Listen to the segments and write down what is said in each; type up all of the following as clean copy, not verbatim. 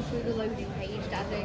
through the loading page, Daddy.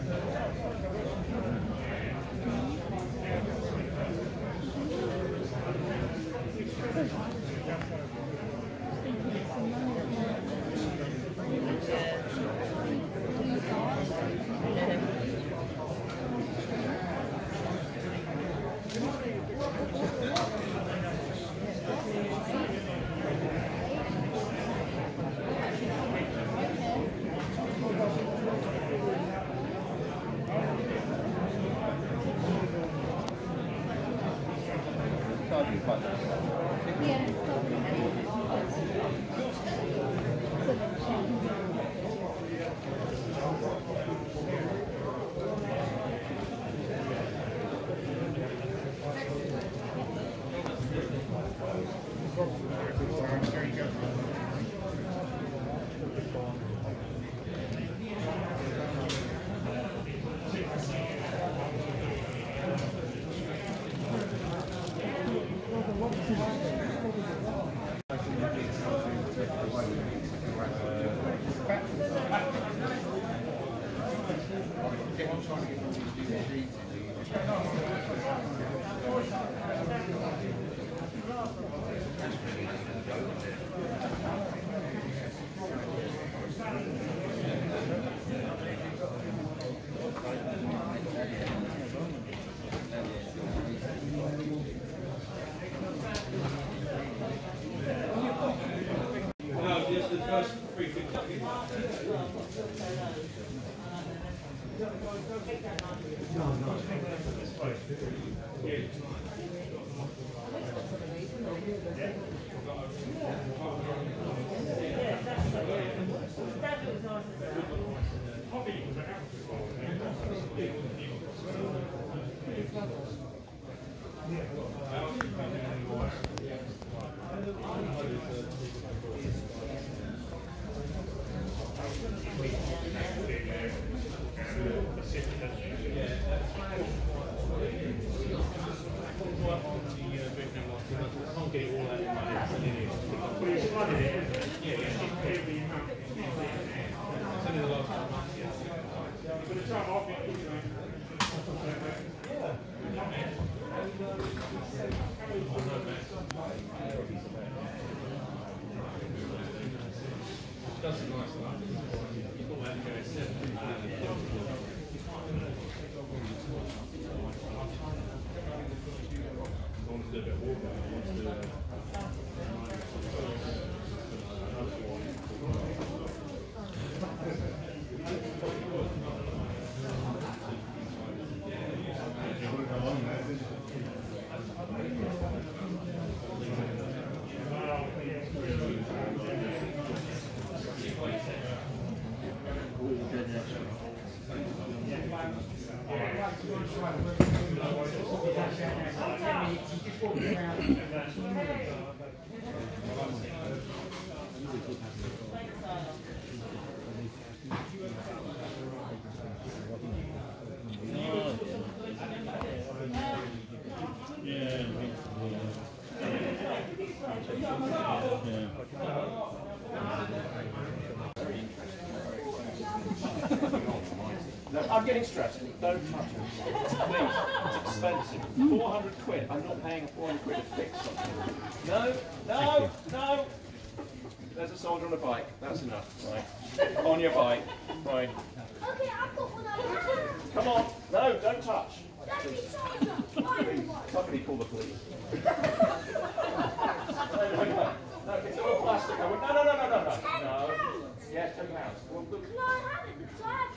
I'm getting stressed. Don't touch it. Please, it's expensive. 400 quid. I'm not paying 400 quid to fix something. No, no, no. There's a soldier on a bike. That's enough. Right. On your bike. Right. Okay, I've got one over. Come on. No, don't touch. Daddy, soldier. Somebody call the police. No, it's all plastic. No, no, no, no, no, no. No. Yeah, £10. Well, look. No, I haven't. The flag.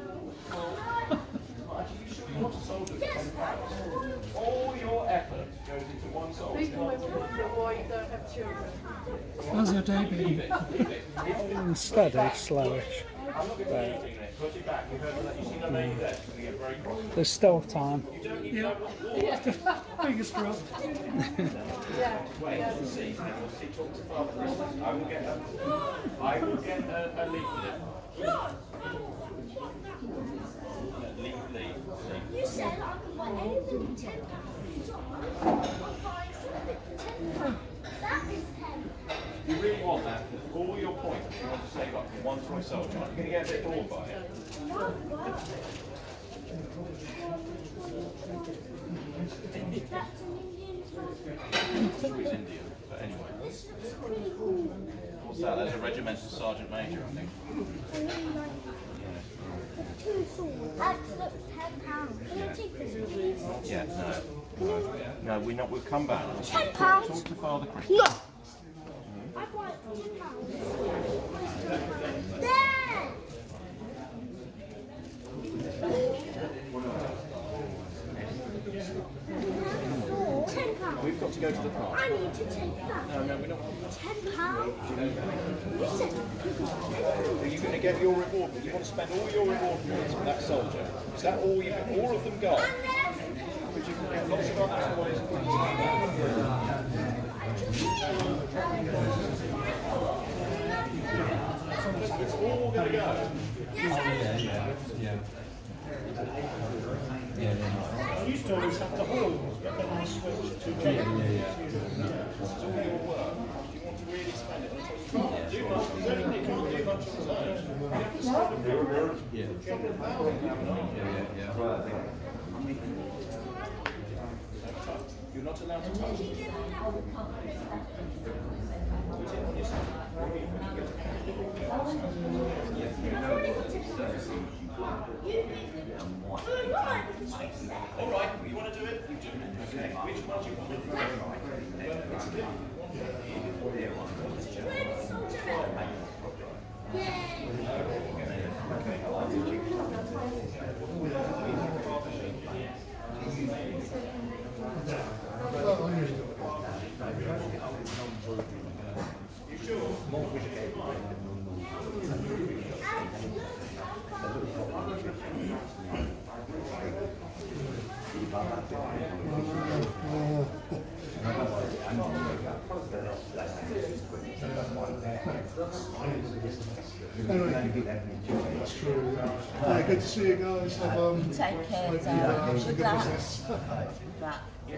Are you sure you want a soldier for £10? All your effort goes into one soldier. People would wonder why you don't have children. How's your day been? Steady, slowish. I'm not going to do anything next. Put it back. You heard that. You see the lady there? She's going to get very cross. There's still time. You don't need to know what Fingers crossed. Wait and see. And we'll see. Talk to Father Christmas. I will get a leaflet. You said I could buy anything for £10. So I'm buying something for £10. That is 10. You really want that for all your points. You want to save up for one Viceroy soldier. You're going to get a bit bored by it. I'm sure he's Indian, but anyway. What's that? That's a regimental sergeant major, I think. That looks £10. Can I take this, please? Yeah, no, we're not. We'll come back. £10? Talk to Father Chris. No. I want £10. There. £10. We've got to go to the park. I need to take that. No, we're not. £10? You said Are you going to get your reward? You want to spend all your reward points for that soldier? Is that all you? All of them gone? But you can get lots of other toys and things like that. It's all going to go. I used to always have the halls, but then I switched to This is all your work. Do you want to really spend it? You can't do much. There's only you can't do much on his own. You have to spend You're not allowed to touch it. All right, you want to do it? You do it. Okay. Which one do you want? It's a bit. You sure? That's true. Yeah, good to see you guys. Take care, I've good luck.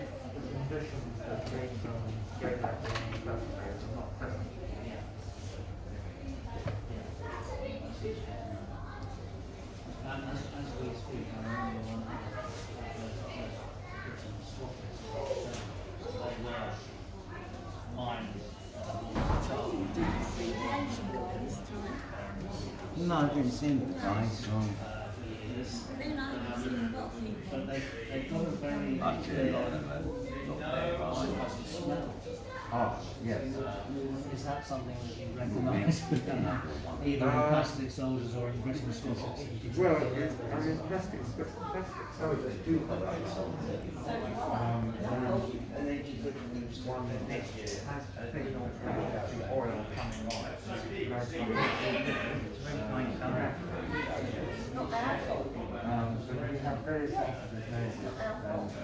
No, I didn't see the guys. I feel like oh, yes. Is that something that you recognise? Either in plastic soldiers or in Britain Scottish? Well, I mean, plastic soldiers do have that. And then you could use one that next year has a big oil coming on. So we have very sensitive noses.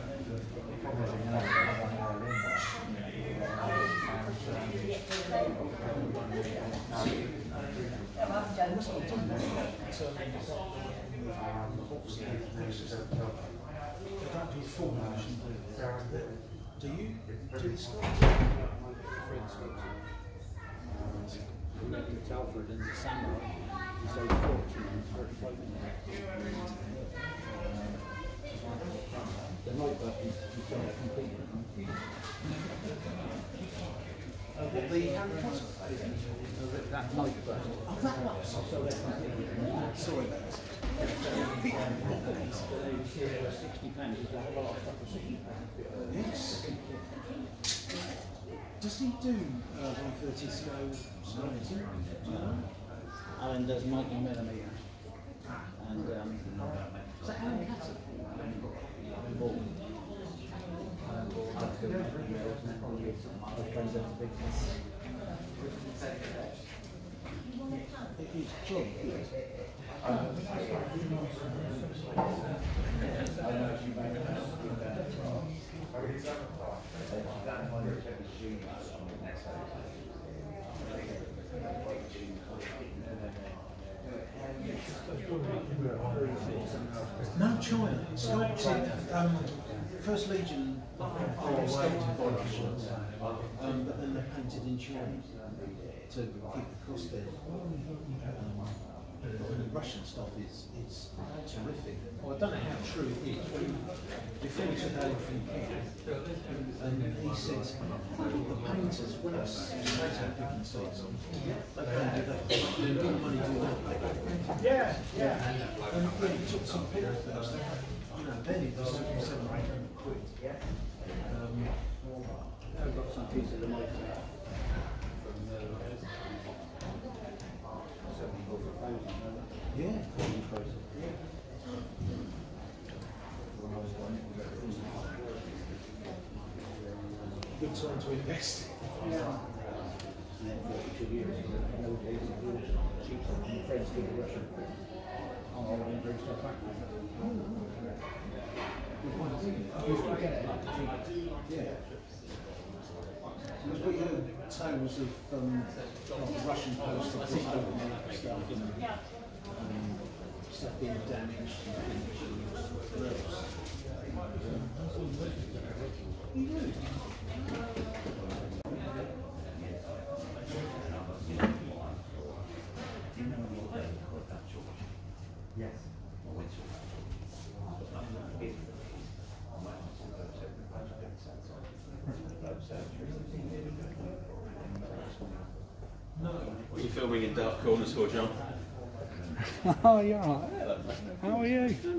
Do you do the Scots? We went to Telford in December. He's so fortunate. The night bus is completely. What the Harry Potter? That night bus. Oh, that one. So they're completely. Sorry, mate. £60 is a whole lot of stuff for £60. Yes. Does he do 130 scale size? Alan does 90mm. And Is that Alan Catter? It is jolly good. No, China. Sculpted, First Legion sculpted by Russians, but then they're painted in China. to keep the cost down. The Russian stuff is terrific. Well, I don't know how true it is. We finished today from Ken, and he said the painters, when it's potato picking season, they don't do that. They didn't money do that. Yeah. And when he took some people first, then it was 700 or 800 quid. I've got some pieces of money. Yeah. Good time to invest. Yeah. Yeah. Because we heard tales of like the Russian post and stuff being damaged and Yes. What are you filming in dark corners for, John? Oh, you're right. How are you?